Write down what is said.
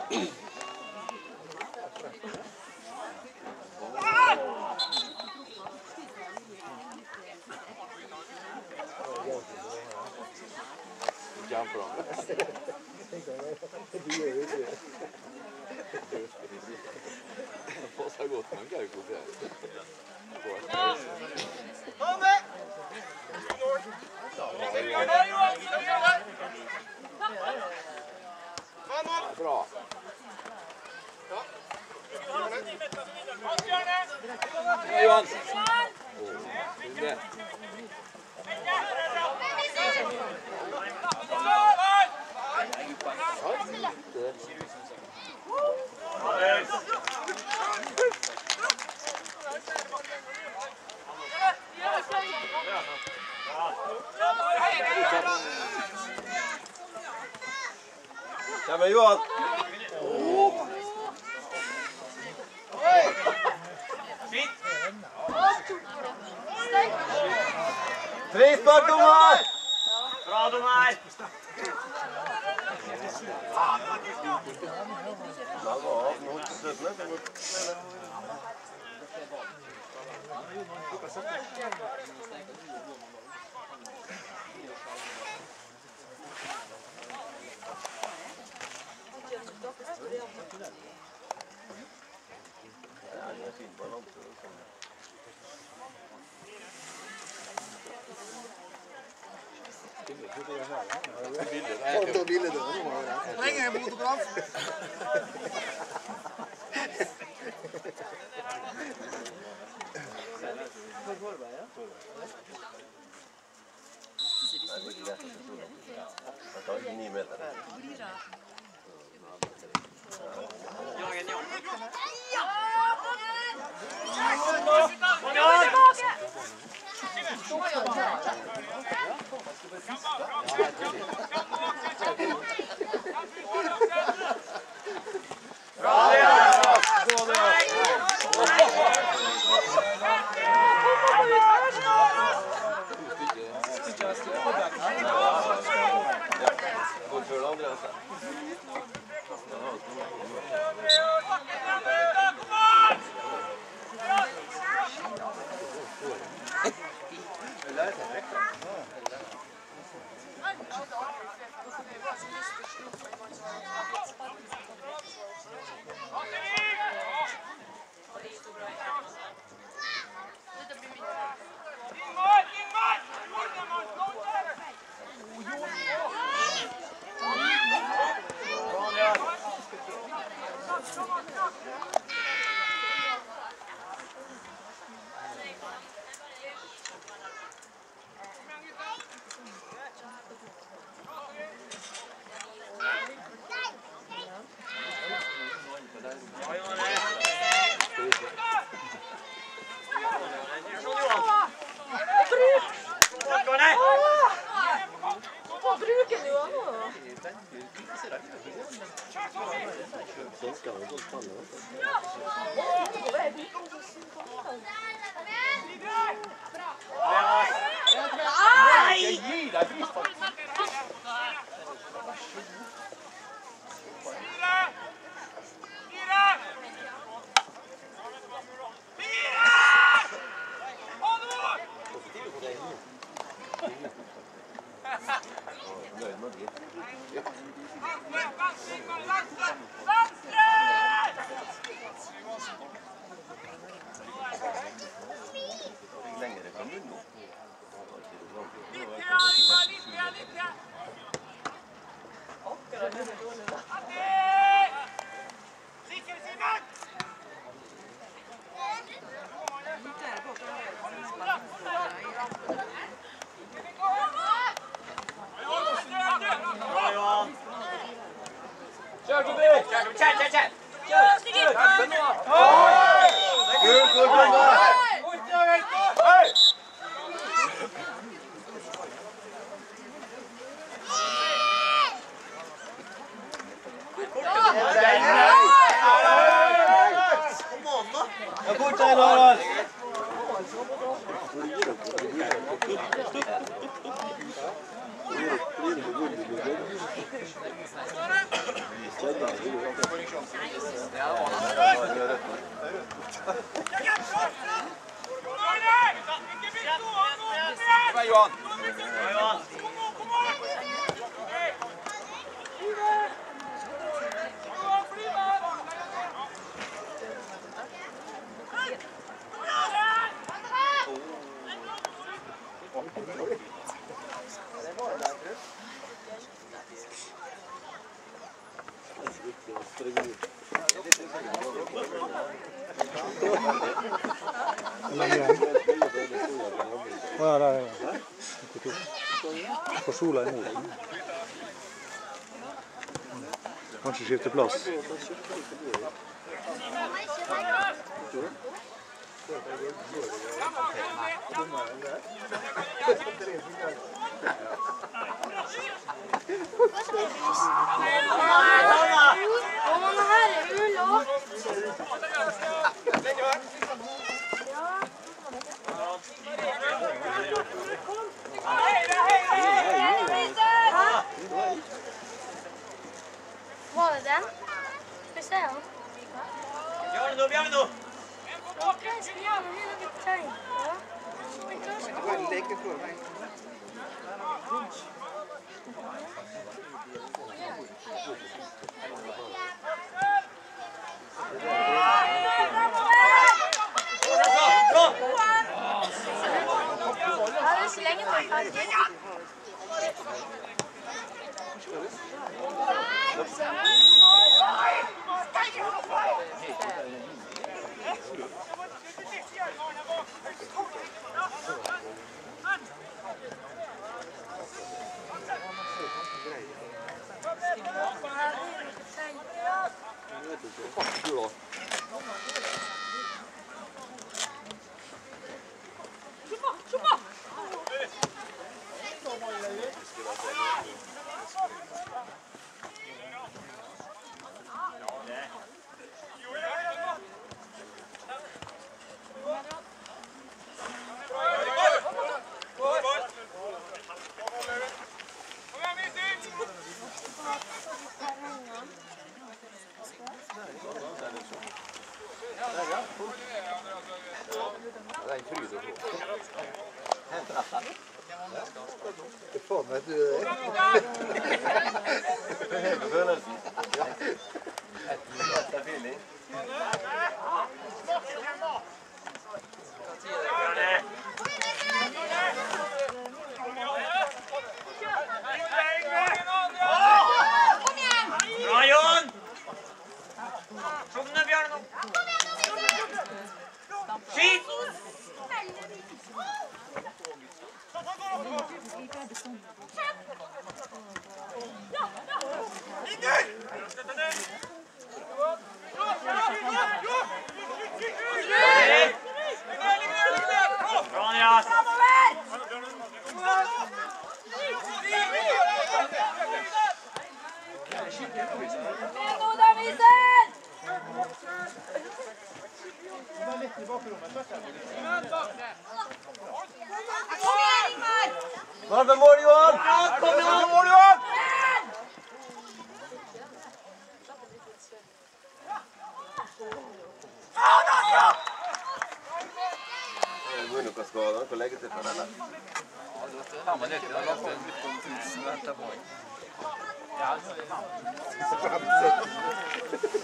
Jump from. Det gjør jo ikke. Folk har gått med en gauko til her. Bra. Johan! Kommer Johan! Frispark, dommer! Bra, dommer! Det var noe sødme. Lenge er fotograf. Kom igjen, Johan! Ja, der er det. For sola imot. Kanskje skifte plass. Var det den? Skal vi se den? Bjarne! Ok, skal vi gjøre noe litt tegn? Ja. Men kanskje... Ja, det er så lenge til ferdig. Det er en fryd å få. Det får meg til det. Det er hele følelsen. Det er feeling. Bra, Johan! Kom nå, Bjarne! Skyt! Bra, Andreas! Var det mål, Johan? Kom igjen, mål, Johan! Det går noe skadet. Hvor legger til for den? Ja, men det er lagt en litt om 1000 etterpå. Ja,